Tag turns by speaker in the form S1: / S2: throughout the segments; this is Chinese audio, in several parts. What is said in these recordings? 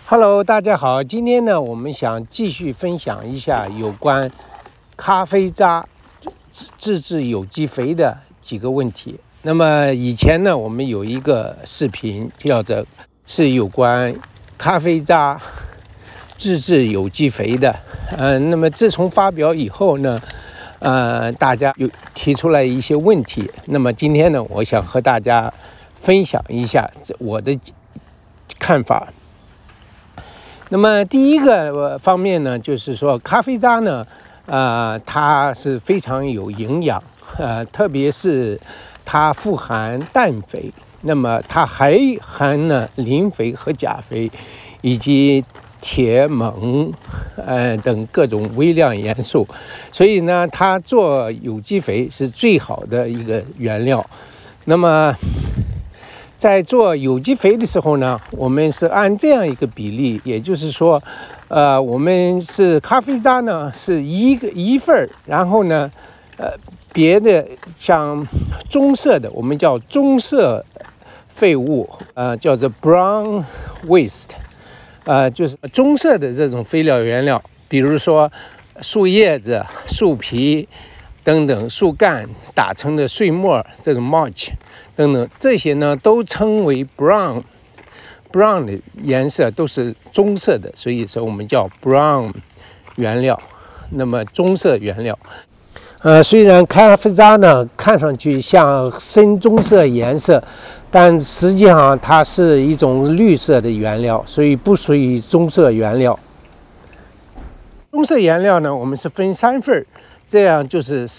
S1: Hello， 大家好。今天呢，我们想继续分享一下有关咖啡渣自制有机肥的几个问题。那么以前呢，我们有一个视频叫做是有关咖啡渣自制有机肥的。那么自从发表以后呢，大家又提出来一些问题。那么今天呢，我想和大家分享一下我的看法。那么第一个方面呢，就是说咖啡渣呢，它是非常有营养，特别是它富含氮肥，那么它还含了磷肥和钾肥，以及铁、锰，等各种微量元素，所以呢，它做有机肥是最好的一个原料。那么在做有机肥的时候呢，我们是按这样一个比例，也就是说，我们是咖啡渣呢是一份，然后呢，别的像棕色的，我们叫棕色废物，叫做 brown waste， 就是棕色的这种肥料原料，比如说树叶子、树皮等等，树干打成的碎末，这种 mulch 等等，这些呢都称为 brown 的颜色都是棕色的，所以说我们叫 brown 原料。那么棕色原料，虽然咖啡渣呢看上去像深棕色颜色，但实际上它是一种绿色的原料，所以不属于棕色原料。棕色原料呢，我们是分3份，这样就是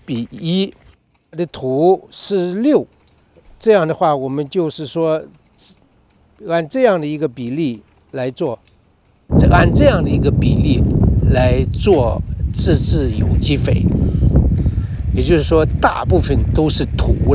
S1: 3:1，的土是6，这样的话，我们就是说按这样的一个比例来做，按这样的一个比例来做自制有机肥，也就是说，大部分都是土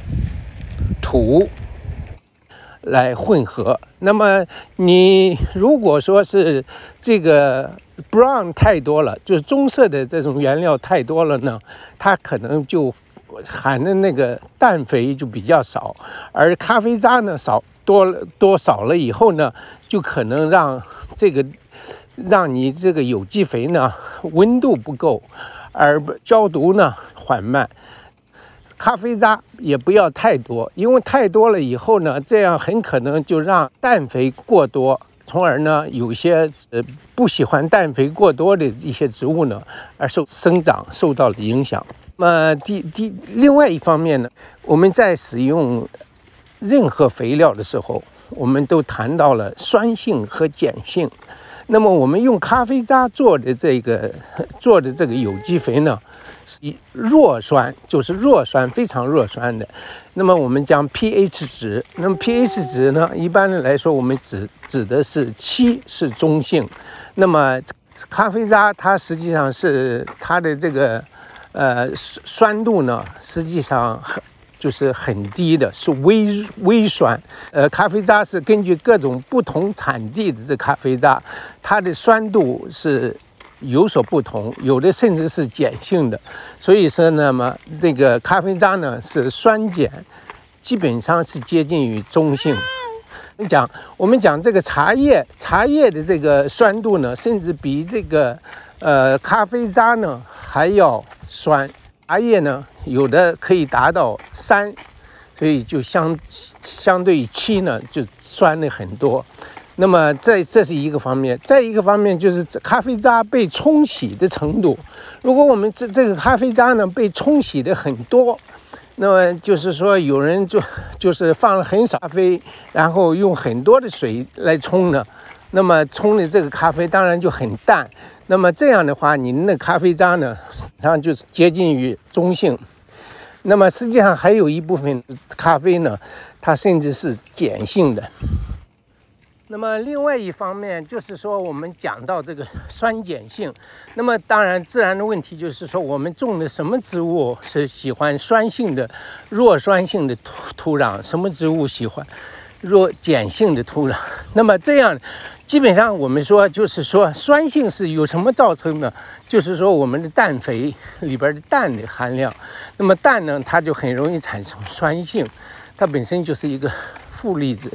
S1: 来混合。那么你如果说是这个 brown 太多了，就是棕色的这种原料太多了呢，它可能就含的那个氮肥就比较少，而咖啡渣呢少了以后呢，就可能让你这个有机肥呢温度不够，而消毒呢缓慢。咖啡渣也不要太多，因为太多了以后呢，这样很可能就让氮肥过多，从而呢有些不喜欢氮肥过多的一些植物呢，而生长受到了影响。那么另外一方面呢，我们在使用任何肥料的时候，我们都谈到了酸性和碱性。那么我们用咖啡渣做的这个有机肥呢，是弱酸，就是弱酸，非常弱酸的。那么我们讲 pH 值，那么 pH 值呢，一般的来说，我们指的是7是中性。那么咖啡渣它实际上是它的这个酸度呢，实际上就是很低的，是微酸。咖啡渣是根据各种不同产地的这咖啡渣，它的酸度是有所不同，有的甚至是碱性的。所以说，那么这个咖啡渣呢是酸碱基本上是接近于中性。我们讲这个茶叶的这个酸度呢，甚至比这个咖啡渣呢还要酸。茶叶呢，有的可以达到3，所以就相对于7呢，就酸了很多。那么这是一个方面，再一个方面就是咖啡渣被冲洗的程度。如果我们这个咖啡渣呢被冲洗的很多，那么就是说有人就是放了很少咖啡，然后用很多的水来冲呢，那么冲的这个咖啡当然就很淡。那么这样的话，您的咖啡渣呢，然后就接近于中性。那么实际上还有一部分咖啡呢，它甚至是碱性的。那么另外一方面就是说，我们讲到这个酸碱性，那么当然自然的问题就是说，我们种的什么植物是喜欢酸性的、弱酸性的土壤，什么植物喜欢碱性的土壤。那么这样基本上我们说就是说，酸性是由什么造成的？就是说我们的氮肥里边的氮的含量。那么氮呢，它就很容易产生酸性，它本身就是一个负离子的。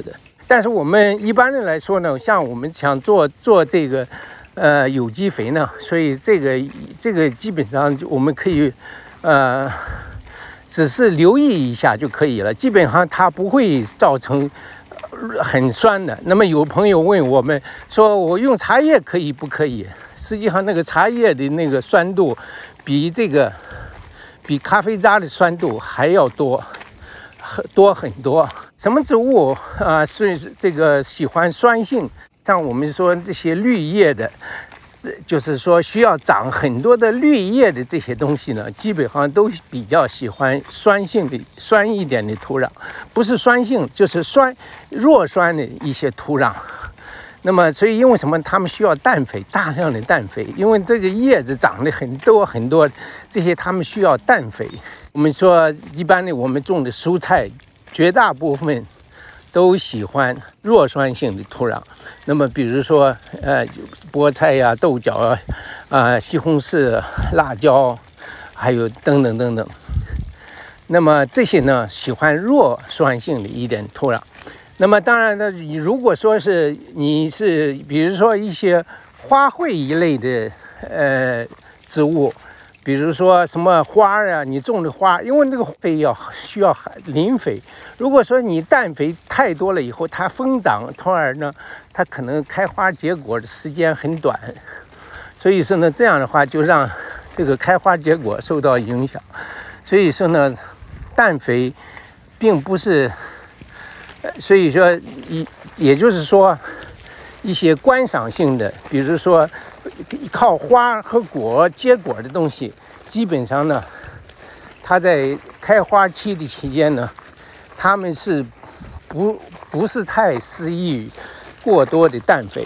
S1: 但是我们一般人来说呢，像我们想做这个有机肥呢，所以这个基本上我们可以只是留意一下就可以了，基本上它不会造成很酸的。那么有朋友问我们说，我用茶叶可以不可以？实际上那个茶叶的那个酸度比咖啡渣的酸度还要多很多。什么植物是这个喜欢酸性？像我们说这些绿叶的，就是说需要长很多的绿叶的这些东西呢，基本上都比较喜欢酸一点的土壤，不是酸性就是弱酸的一些土壤。那么所以因为什么？它们需要氮肥，大量的氮肥，因为这个叶子长得很多这些它们需要氮肥。我们说一般的我们种的蔬菜，绝大部分都喜欢弱酸性的土壤。那么比如说菠菜呀、豆角西红柿、辣椒，还有等等。那么这些呢，喜欢弱酸性的一点土壤。那么当然呢，如果说是你是比如说一些花卉一类的植物，比如说什么花啊，你种的花，因为那个肥需要磷肥。如果说你氮肥太多了以后，它疯长，从而呢，它可能开花结果的时间很短。所以说呢，这样的话就让这个开花结果受到影响。所以说呢，氮肥并不是，所以说也就是说，一些观赏性的，比如说靠花和结果的东西，基本上呢，它在开花期的期间呢，它们是不是太适宜于过多的氮肥。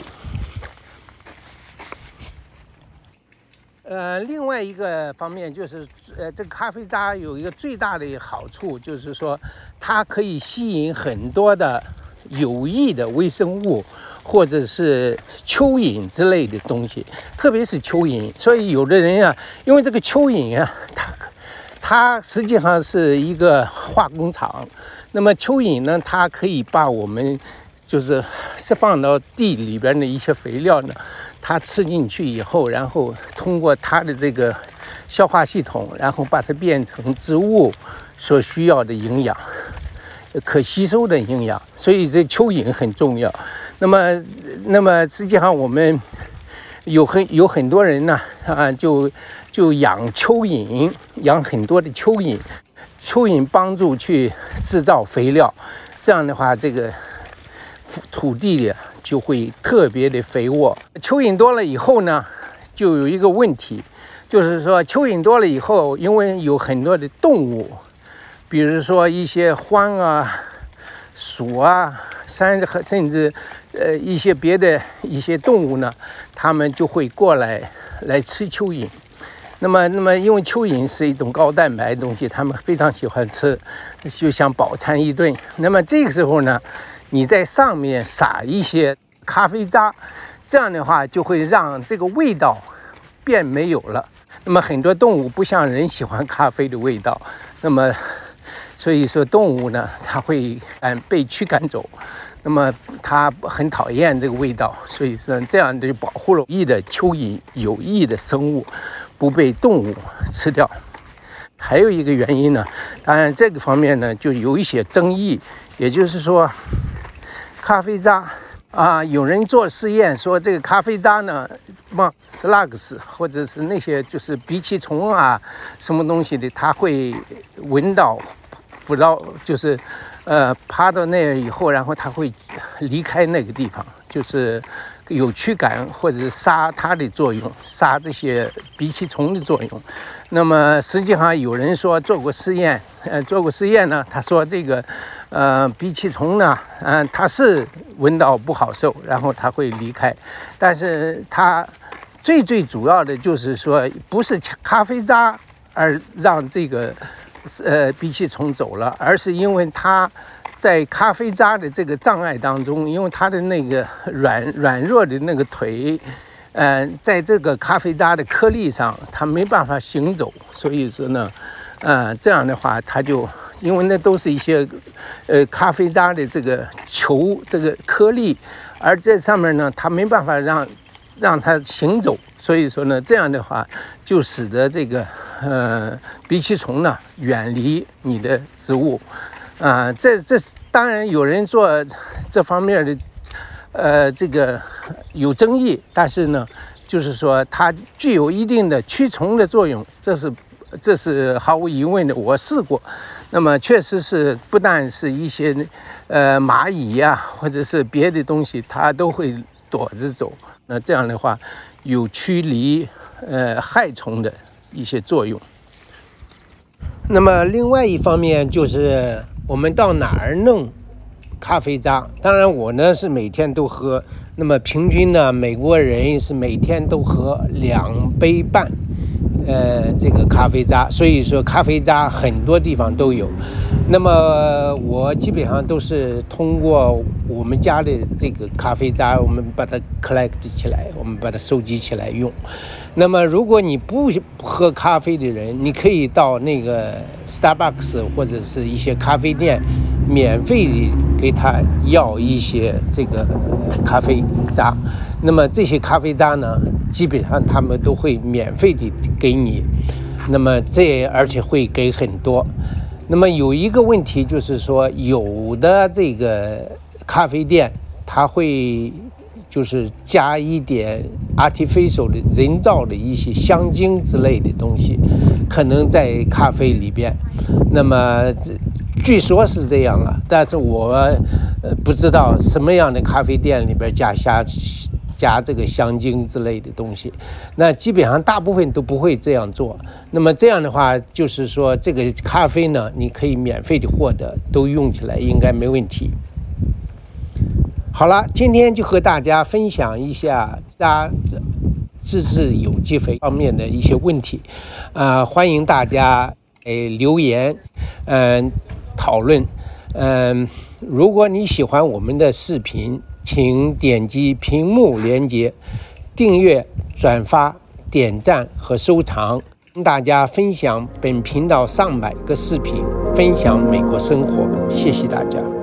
S1: 另外一个方面就是，这个咖啡渣有一个最大的好处，就是说它可以吸引很多的有益的微生物，或者是蚯蚓之类的东西，特别是蚯蚓。所以有的人啊，因为这个蚯蚓啊，它实际上是一个化工厂。那么蚯蚓呢，它可以把我们就是释放到地里边的一些肥料呢，它吃进去以后，然后通过它的这个消化系统，然后把它变成植物所需要的营养，可吸收的营养。所以这蚯蚓很重要。那么实际上我们有很多人呢就养蚯蚓，养很多的蚯蚓帮助去制造肥料。这样的话，这个土地就会特别的肥沃。蚯蚓多了以后呢，就有一个问题，就是说蚯蚓多了以后，因为有很多的动物，比如说一些獾啊、鼠啊，甚至一些别的一些动物呢，它们就会过来吃蚯蚓。那么因为蚯蚓是一种高蛋白的东西，它们非常喜欢吃，就想饱餐一顿。那么这个时候呢，你在上面撒一些咖啡渣，这样的话就会让这个味道变没有了。那么很多动物不像人喜欢咖啡的味道，那么所以说动物呢，它会被驱赶走。那么它很讨厌这个味道，所以说这样就保护了蚯蚓有益的生物不被动物吃掉。还有一个原因呢，当然这个方面呢就有一些争议，也就是说咖啡渣有人做实验说这个咖啡渣呢slugs 或者是那些就是鼻涕虫啊什么东西的，它会闻到就是爬到那儿以后，然后它会离开那个地方，就是有驱赶或者是杀它的作用，杀这些鼻涕虫的作用。那么实际上有人说做过实验呢，他说这个鼻涕虫呢，它是闻到不好受，然后它会离开，但是它最主要的就是说，不是咖啡渣而让这个鼻涕虫走了，而是因为它在咖啡渣的这个障碍当中，因为它的那个软弱的那个腿，在这个咖啡渣的颗粒上，它没办法行走，所以说呢，这样的话它就因为那都是一些咖啡渣的这个球这个颗粒，而这上面呢，它没办法让它行走，所以说呢，这样的话就使得这个鼻涕虫呢远离你的植物这当然有人做这方面的这个有争议，但是呢，就是说它具有一定的驱虫的作用，这是毫无疑问的。我试过，那么确实是不但是一些蚂蚁呀，或者是别的东西，它都会躲着走。那这样的话，有驱离害虫的一些作用。那么另外一方面就是我们到哪儿弄咖啡渣？当然我呢是每天都喝，那么平均呢美国人是每天都喝2杯半这个咖啡渣，所以说咖啡渣很多地方都有。那么我基本上都是通过我们家的这个咖啡渣，我们把它 collect 起来，我们把它收集起来用。那么如果你不喝咖啡的人，你可以到那个 Starbucks 或者是一些咖啡店免费的给他要一些这个咖啡渣。那么这些咖啡渣呢，基本上他们都会免费的给你，那么而且会给很多。那么有一个问题就是说，有的这个咖啡店它会就是加一点 artificial 的人造的一些香精之类的东西，可能在咖啡里边。那么据说是这样了，但是我不知道什么样的咖啡店里边加这个香精之类的东西，那基本上大部分都不会这样做。那么这样的话，就是说这个咖啡呢，你可以免费的获得，都用起来应该没问题。好了，今天就和大家分享一下自制有机肥方面的一些问题，欢迎大家留言讨论。如果你喜欢我们的视频，请点击屏幕连接，订阅、转发、点赞和收藏，跟大家分享本频道上百个视频，分享美国生活。谢谢大家。